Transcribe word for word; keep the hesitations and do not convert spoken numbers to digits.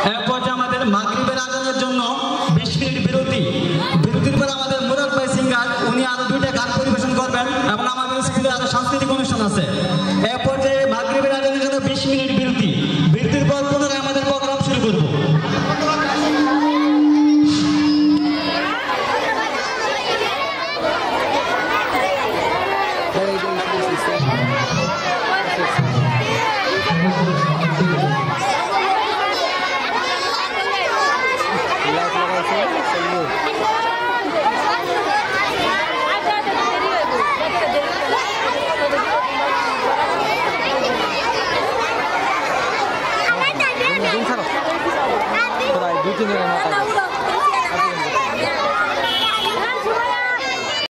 এরপর যে আমাদের মাগরিবের আজানের জন্য বিশ মিনিট বিরতি, বিরতির পর আমাদের মুরাদ ভাই সিঙ্গার উনি আরো দুইটা গান পরিবেশন করবেন এবং আমাদের স্কুলে আরো সাংস্কৃতিক অনুষ্ঠান আছে। এরপর যে মাগরিবের আজানের জন্য বিশ মিনিট বিরতি, বিরতির পর পুনরায় আমাদের প্রোগ্রাম শুরু করব। Thank you.